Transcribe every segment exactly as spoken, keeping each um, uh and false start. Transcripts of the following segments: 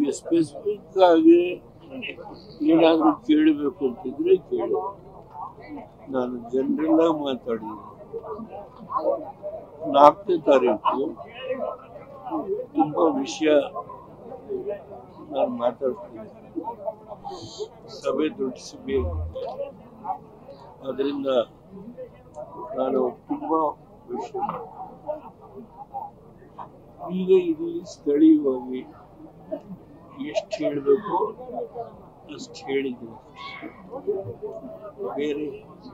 ನಿಮಗೆ ಸ್ಪೆಸಿಫಿಕ್ ಆಗಿ ಏನಾದರೂ ಕೇಳಬೇಕು ಅಂತಿದ್ರೆ ಕೇಳಿ. ನಾನು ಜನರಲ್ ಆಗಿ ಮಾತಾಡಿದ್ದೀನಿ. ನಾಲ್ಕನೇ ತಾರೀಕು ತುಂಬ ವಿಷಯ ನಾನು ಮಾತಾಡ್ತೀನಿ. ಸಭೆ ದೊಡ್ಡ ಸಭೆ, ಅದರಿಂದ ನಾನು ತುಂಬ ವಿಷಯ ಈಗ ಇಲ್ಲಿ ಸ್ಥಳೀಯವಾಗಿ ಎಷ್ಟು ಹೇಳಬೇಕು ಅಷ್ಟು ಹೇಳಿದ್ದೀನಿ. ಬೇರೆ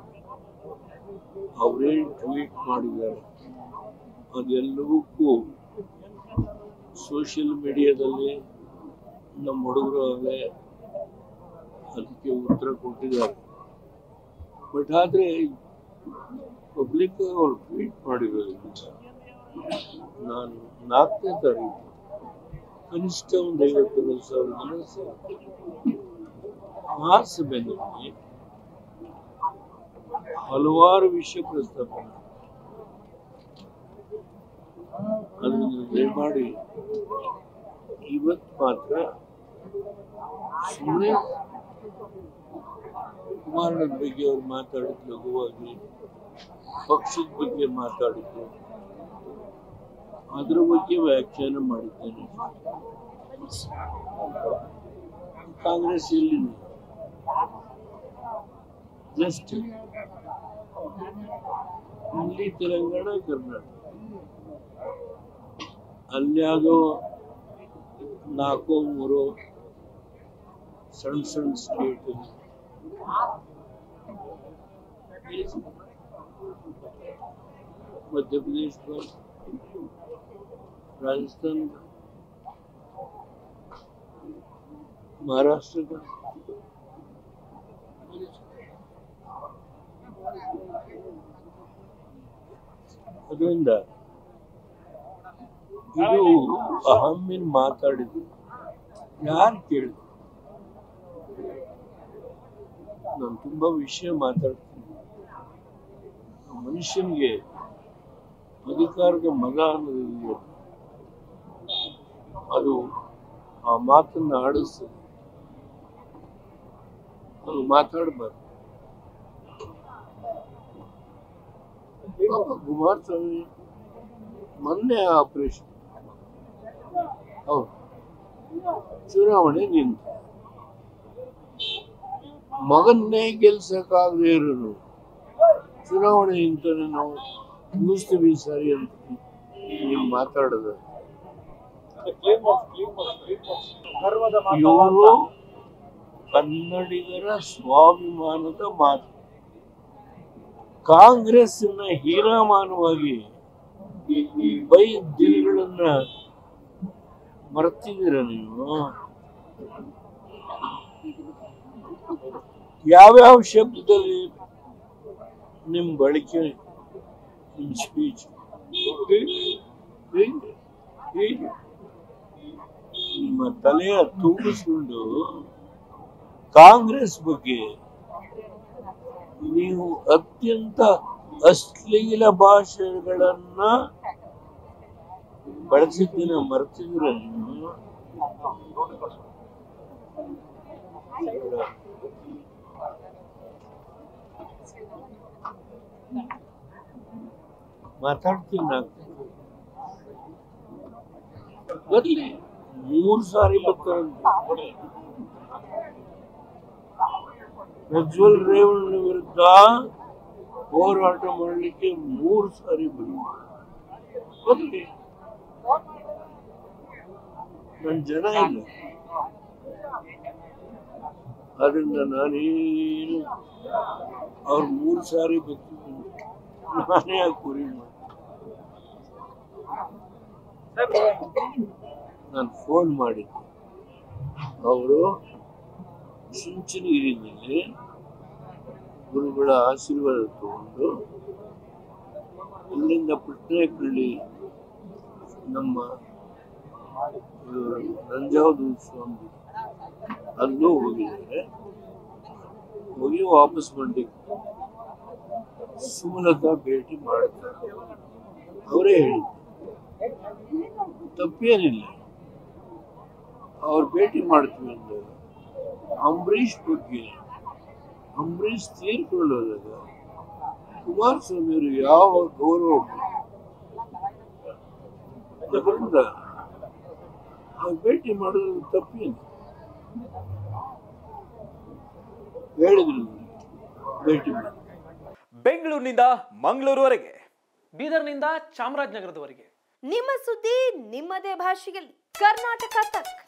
ಅವರೇನು ಟ್ವೀಟ್ ಮಾಡಿದ್ದಾರೆ ಅದೆಲ್ಲವಕ್ಕೂ ಸೋಷಿಯಲ್ ಮೀಡಿಯಾದಲ್ಲಿ ನಮ್ಮ ಹುಡುಗರು ಅಲ್ಲೇ ಅದಕ್ಕೆ ಉತ್ತರ ಕೊಟ್ಟಿದ್ದಾರೆ. ಬಟ್ ಆದರೆ ಪಬ್ಲಿಕ್ ಅವ್ರು ಟ್ವೀಟ್ ಮಾಡಿರೋದ್ರಿಂದ ನಾನು ನಾಲ್ಕನೇ ತಾರೀಕು ಕನಿಷ್ಠ ಒಂದು ಐವತ್ತು ಸಾವಿರ ಜನ ಆ ಸಭೆಯಲ್ಲಿ ಹಲವಾರು ವಿಷಯ ಪ್ರಸ್ತಾಪ ಅದನ್ನು ದಯಮಾಡಿ ಇವತ್ತು ಮಾತ್ರ ಸುಮ್ಮನೆ ಕುಮಾರನ ಬಗ್ಗೆ ಅವ್ರು ಮಾತಾಡಿದ ಲಘುವಾಗಿ, ಪಕ್ಷದ ಬಗ್ಗೆ ಮಾತಾಡಿದ್ದು, ಅದರ ಬಗ್ಗೆ ವ್ಯಾಖ್ಯಾನ ಮಾಡಿದ್ದೇನೆ. ಕಾಂಗ್ರೆಸ್ ಎಲ್ಲಿದೆ? ಜಸ್ಟ್ ಇಲ್ಲಿ ತೆಲಂಗಾಣ, ಕರ್ನಾಟಕ, ಅಲ್ಯಾವುದೋ ನಾಲ್ಕು ಮೂರು ಸಣ್ಣ ಸಣ್ಣ ಸ್ಟೇಟ್, ಮಧ್ಯಪ್ರದೇಶ, ರಾಜಸ್ಥಾನ, ಮಹಾರಾಷ್ಟ್ರ, ಅದರಿಂದ ಇದು ಅಹಮ್ಮಿನ ಮಾತಾಡಿದ್ರು ಯಾರು ಕೇಳಿದ್ರು? ನಾನು ತುಂಬಾ ವಿಷಯ ಮಾತಾಡ್ತೀನಿ. ಮನುಷ್ಯನಿಗೆ ಅಧಿಕಾರದ ಮದ ಅನ್ನೋದಿದೆಯಲ್ಲ, ಅದು ಆ ಮಾತನ್ನ ಆಡಿಸ್ತದೆ. ಅದು ಮಾತಾಡಬಾರ್ದು. ಕುಮಾರಸ್ವಾಮಿ ಮೊನ್ನೆ ಆಪರೇಷನ್ ಹೌದು ಚುನಾವಣೆ ನಿಂತು ಮಗನ್ನೇ ಗೆಲ್ಸಕ್ಕಾಗದೇ ಇರೋನು ಚುನಾವಣೆ ನಿಂತಾನೆ ನಾವು ಮುಗಿಸ್ತೀವಿ ಸರಿ ಅಂತ ನೀವು ಮಾತಾಡೋದು. ಇವರು ಕನ್ನಡಿಗರ ಸ್ವಾಭಿಮಾನದ ಮಾತು. ಕಾಂಗ್ರೆಸ್ನ ಹೀನಾಮಾನವಾಗಿ ಬೈ ದಿನಗಳನ್ನ ಮರ್ತಿದ್ದೀರ ನೀವು. ಯಾವ್ಯಾವ ಶಬ್ದದಲ್ಲಿ ನಿಮ್ ಬಳಕೆ, ನಿಮ್ ಸ್ಪೀಚ್ ನಿಮ್ಮ ತಲೆಯ ತೂಗಿಸ್ಕೊಂಡು ಕಾಂಗ್ರೆಸ್ ಬಗ್ಗೆ ನೀವು ಅತ್ಯಂತ ಅಶ್ಲೀಲ ಭಾಷೆಗಳನ್ನ ಬಳಸಿದ್ದೀನ ಮರ್ತಿದ್ರ ನೀವು. ಮಾತಾಡ್ತೀನಿ ಬರ್ಲಿ, ಮೂರು ಸಾರಿ ಬರ್ತಾರಂತೆ. ಪ್ರಜ್ವಲ್ ರೇವಣ್ಣ ವಿರುದ್ಧ ಹೋರಾಟ ಮಾಡಲಿಕ್ಕೆ ಮೂರು ಸಾರಿ ಬರ್ಲಿ. ನನ್ನ ಜನ ಇಲ್ಲ, ಅದರಿಂದ ನಾನೇನು ಅವ್ರು ಮೂರು ಸಾರಿ ಬರ್ತೀನಿ ನಾನೇ ಯಾಕೆ ಕುರಿ ಮಾಡಿ. ನಾನು ಫೋನ್ ಮಾಡಿದ್ದೆ, ಅವರು ಚುಂಚನಗಿರಿನಲ್ಲಿ ಗುರುಗಳ ಆಶೀರ್ವಾದ ತಗೊಂಡು ಇಲ್ಲಿಂದ ಪುಟ್ಟೇಕಳ್ಳಿ ನಮ್ಮ ನಂಜಾವಧೂತ ಸ್ವಾಮಿ ಅಲ್ಲೂ ಹೋಗಿದ್ದಾರೆ. ಹೋಗಿ ವಾಪಸ್ ಬಂದು ಸುಮಲತಾ ಭೇಟಿ ಮಾಡ್ತಾರೆ. ಅವರೇ ಹೇಳಿದ್ರು, ತಪ್ಪೇನಿಲ್ಲ. ಅವ್ರು ಭೇಟಿ ಮಾಡ್ತೀವಿ ಅಂದಾಗ ಅಂಬರೀಷ್ ಬಗ್ಗೆ ಅಂಬರೀಷ್ ತೀರ್ಕೊಳ್ಳೋದಾಗ ಕುಮಾರಸ್ವಾಮಿಯವರು ಯಾವ ಗೌರವ ಅದರಿಂದ ಭೇಟಿ ಮಾಡೋದು ತಪ್ಪೇನು ಹೇಳಿದ್ರು ಭೇಟಿ ಮಾಡಿ. ಬೆಂಗಳೂರಿನಿಂದ ಮಂಗಳೂರುವರೆಗೆ, ಬೀದರ್ನಿಂದ ಚಾಮರಾಜನಗರದವರೆಗೆ ನಿಮ್ಮ ಸುದ್ದಿ ನಿಮ್ಮದೇ ಭಾಷೆಯಲ್ಲಿ ಕರ್ನಾಟಕ ತಕ್.